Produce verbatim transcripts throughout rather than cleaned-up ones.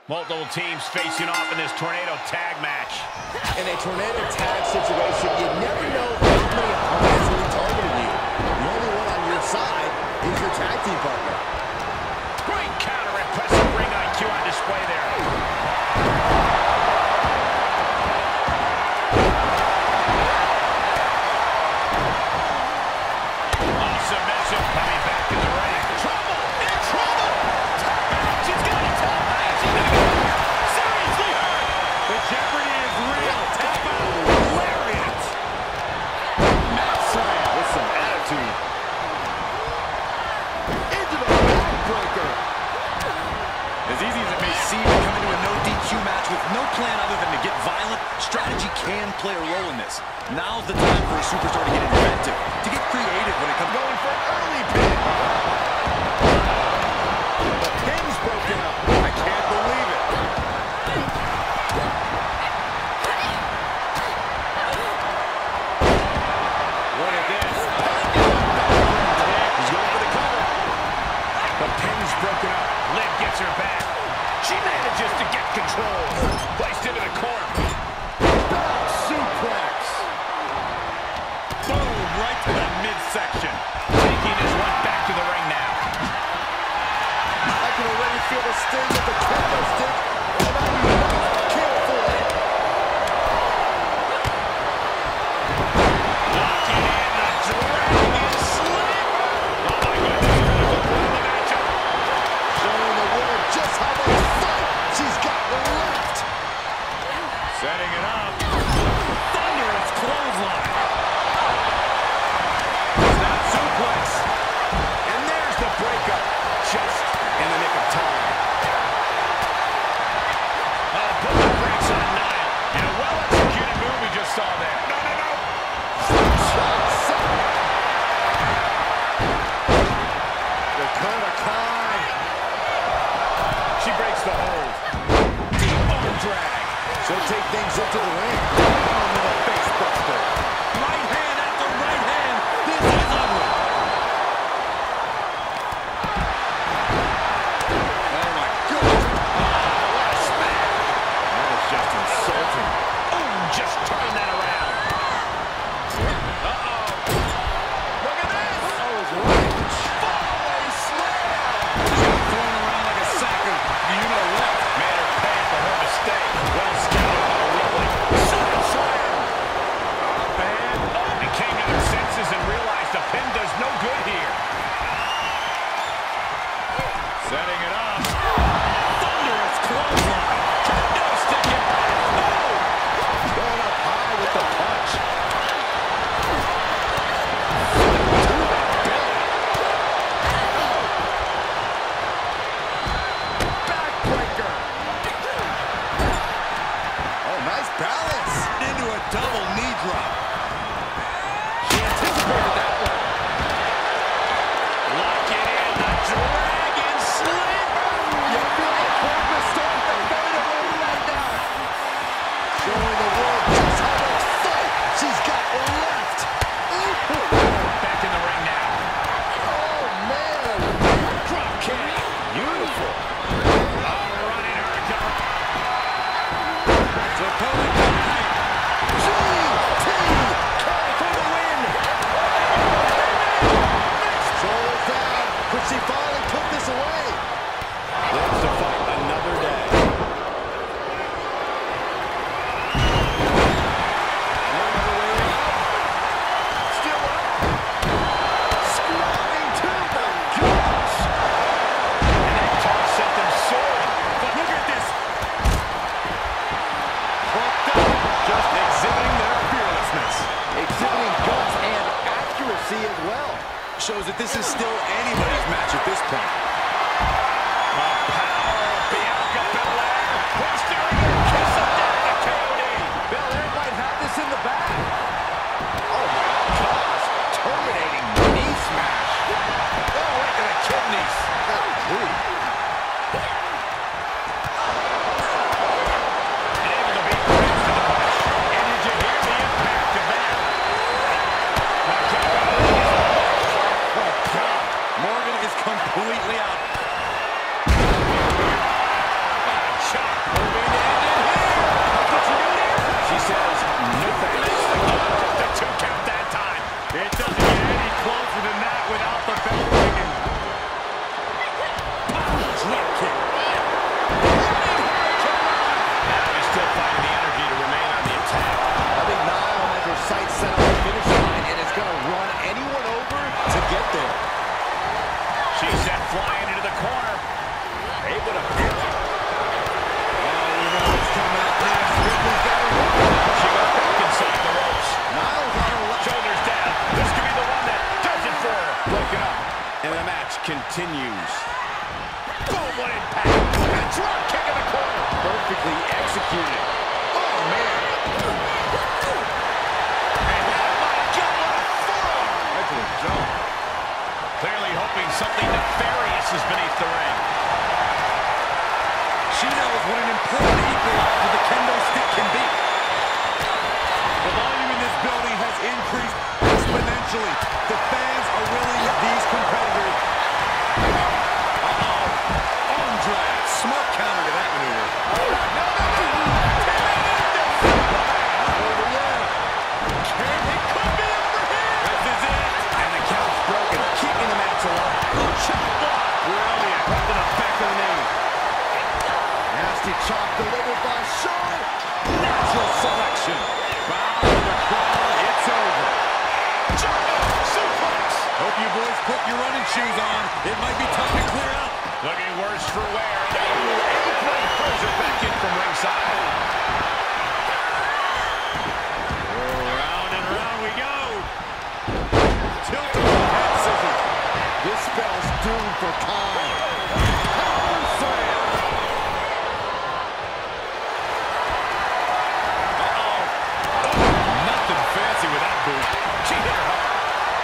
Multiple teams facing off in this tornado tag match. In a tornado tag situation, you never know how many opponents will be targeting you. The only one on your side is your tag team partner. Great counter, impressive ring I Q on display there. Oh, submission coming back in the ring. Trouble! In trouble! She's got it. She's gonna go seriously hurt. The jeopardy is real. Tap out. Lariat. Mat slam with some attitude. Into the backbreaker. As easy as it may seem to come into a no D Q match with no plan other than to get violent, strategy can play a role in this. Now's the time for a superstar to get inventive, to get creative when it comes Going for an early pin. The pin's broken up. I can't believe it. Look at this. He's going for the cover. The pin's broken up. Liv gets her back. She manages to get control. Placed into the corner. Back suplex. Boom, right to the midsection. Taking this one back to the ring now. I can already feel the sting of the kendo stick. And I do not care for it. Locking in the dragon slam. Oh my goodness, critical point of the matchup. Showing the world just how much fight she's got left. Setting it up. Thunderous clothesline. Snap suplex. And there's the breakup. Just in the nick of time. Oh, put the brakes on Niall. And a well-executed move we just saw there. No, no, no. The Dakota Kai. She breaks the hold. Deep arm drag. She'll take things into the ring. Arm in a face buster. Right hand after right hand. This is ugly. Oh my goodness. What a smack. That is just insulting. Boom, just turn that around. Uh-oh. Look at this. Oh, his range. Foley slam. She got thrown around like a sack of you know what. Made her pay for her mistake. Well scouted by Ripley. Side slam. continues. Boom, what impact. And a drop kick in the corner. Perfectly executed. Oh, man. And oh, my God, what a forearm. Right to the jaw. Clearly hoping something nefarious is beneath the ring. She knows what an important equalizer the kendo stick can be. The volume in this building has increased exponentially. The fans are willing these competitors. Uh-oh. Arm drag. Smart counter to that maneuver. No, no, no, no. Not over yet. It could be over here. This is it. And the count's broken, keeping the match alive. Chop block. Brilliant. That's an effective knee. Nasty chop delivered by Charlotte. Natural selection. Bow to the crown. It's over. German suplex. Hope you boys put your running shoes on. It might be time to clear out. Looking worse for wear. Apron throws it back in from ringside. Oh, round and round we go. Tilted head scissors. This spell's doomed for time. Power slam. Uh-oh. Nothing fancy with that boot. She hit her hard.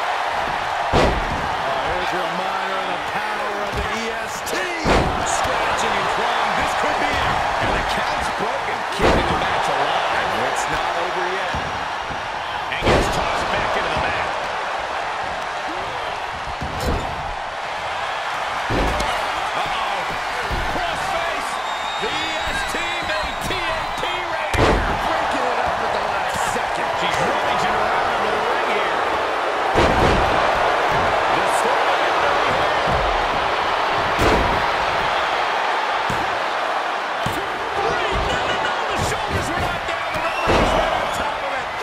Oh, here's a reminder of the power of the E S T. Scratching and clawing. This could be it. And the count's broken, keeping the match alive. It's not over yet. And gets tossed back into the mat. Uh-oh. Crossface. The E S T made T N T right here. Breaking it up at the last second. She's rummaging around under the ring here. Destroying it right here. Three. No, no, no. The shoulders were not down. The referee was right on top of it.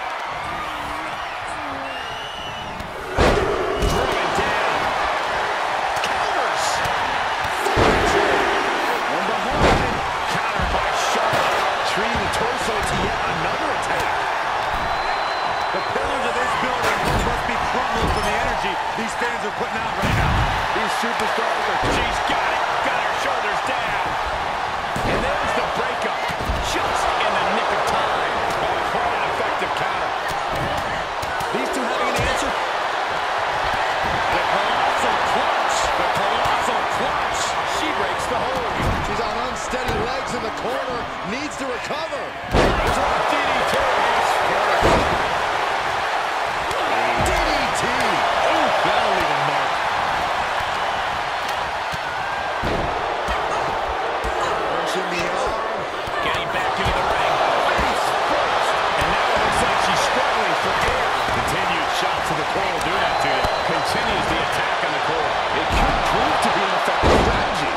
Driven down. Counters. One behind. Countered by Charlotte. Treating the torso to yet another attack. The pillars of this building must be crumbling from the energy these fans are putting out right now. These superstars are... She's got it. Got her shoulders down. And there's the breakup. Just in the nick of time. Oh, quite an effective counter. These two having an answer. The colossal clutch. The colossal clutch. She breaks the hold. She's on unsteady legs in the corner. Needs to recover. Drop D D T. D D T. Ooh, that'll leave a mark. Pushing the arm. Getting back into the ring. Face first. And now it looks like she's struggling for air. Continued shot to the core will do that to you. Continues the attack on the core. It could prove to be an effective strategy.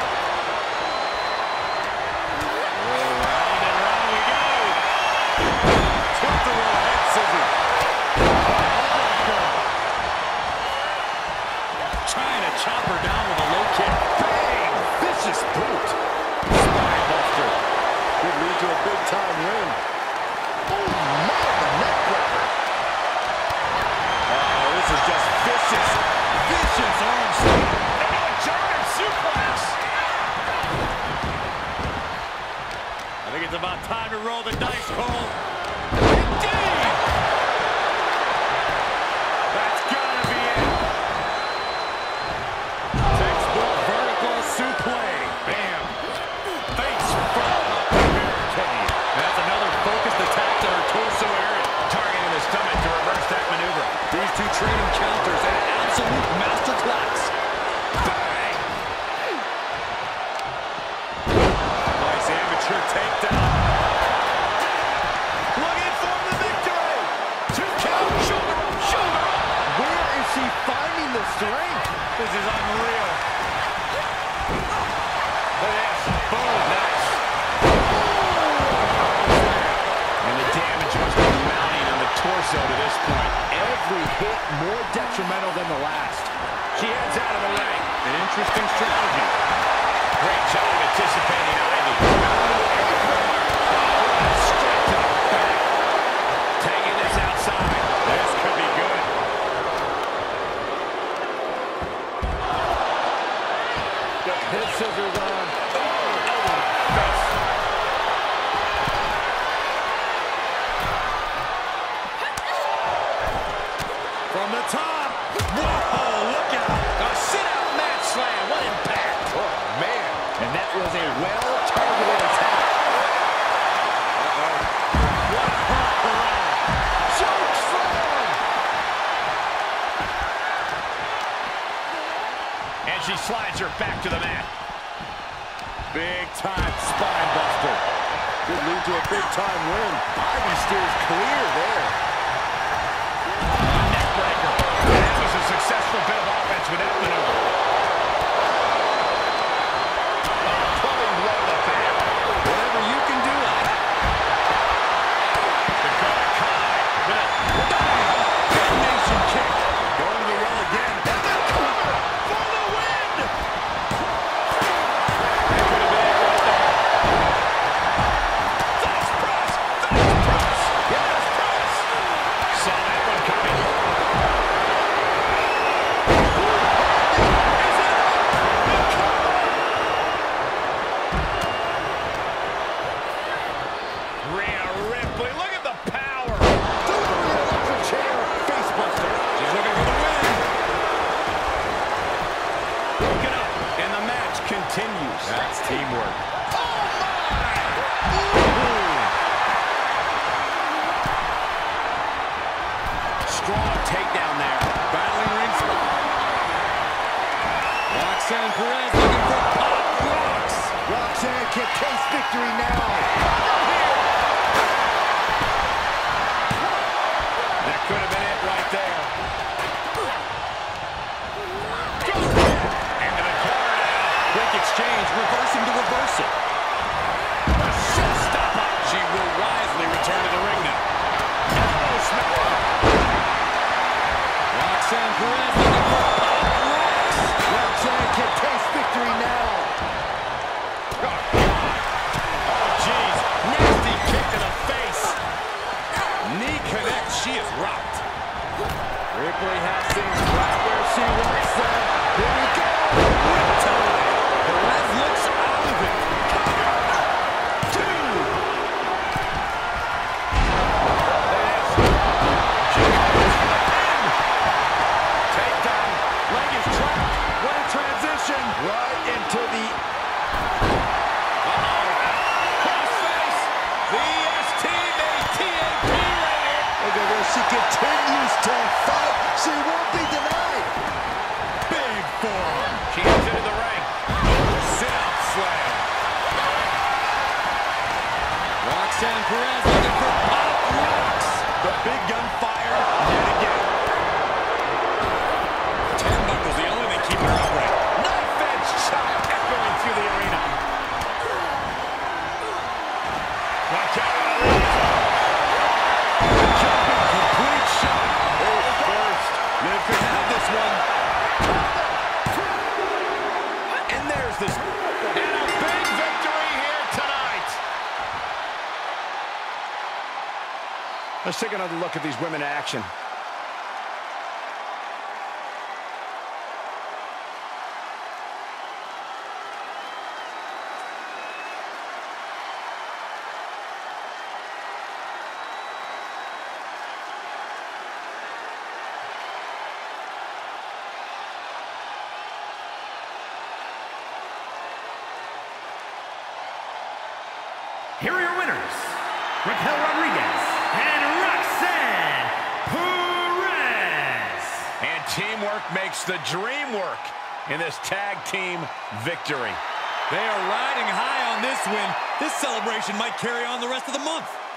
Round and round we go. Tilt-a-whirl head scissors. Trying to chop her down with a low kick. Bang! Vicious boot. Spine buster. Could lead to a big-time win. Oh, my, the neck breaker. Oh, this is just vicious. Vicious arm slam. And a German suplex. I think it's about time to roll the dice, Cole. Indeed. That's gotta be it. Textbook vertical suplex. Bam. Face front off the barricade. That's another focused attack to her torso area. Targeting the stomach to reverse that maneuver. These two training counters and an absolute masterclass. Bang. Nice amateur takedown. Looking for the victory. Two count. Shoulder up, shoulder up. Where is she finding the strength? This is unreal. Look at this. Boom. Nice. And the damage must be mounting on the torso to this point. Every hit more detrimental than the last. She heads out of the ring. An interesting strategy. Great job anticipating Ivy. Straight to the back. Taking this outside. This could be good. sends her back to the mat. Big time spine buster. Could lead to a big time win. Ivy steers clear there. A neck breaker. That was a successful bit of offense with that maneuver. A pulling blow to the back. Whatever you can do, I... Dakota Kai with a Combination kick. Going to the well again. And the cover for the win. That could have been it right there. Face press. Face press. Yes, press. Saw that one coming. Is it up? The cover. Rhea Ripley, look at the power. Delivering an electric chair. Face buster. She's looking for the win. Broken up. And the match continues. That's teamwork. Oh, my! Strong takedown there. Battling ringside. Roxanne Perez looking for pop rocks. Roxanne can case victory now. That could have been it right there. Into the corner now. Quick exchange, reversing to reverse it. A showstopper. She will wisely return to the ring now. Elbow smack. Roxanne Perez looking for pop rocks. Roxanne can taste victory now. Oh, God. Oh, jeez. Nasty kick to the face. Knee connect, she is rocked. Ripley has things right where she wants them. Here we go. Riptide. Perez looks out of it. Two. Takedown. Leg is trapped. What a transition. Right into the... Uh-oh. Crossface. The S T A T A P right here. Look at this. She continues to fight. She won't be denied. Big forearm. She heads into the ring. Sit-up slam. Roxanne Perez looking for pop rocks. The big gun fire yet again. Turnbuckle's the only thing keeping her upright. Knife edge chop echoing through the arena. Watch out. Jumping complete shot. Oh, first. Liv could have this one. And there's this. And a big victory here tonight. Let's take another look at these women in action. Here are your winners, Raquel Rodriguez and Roxanne Perez. And teamwork makes the dream work in this tag team victory. They are riding high on this win. This celebration might carry on the rest of the month.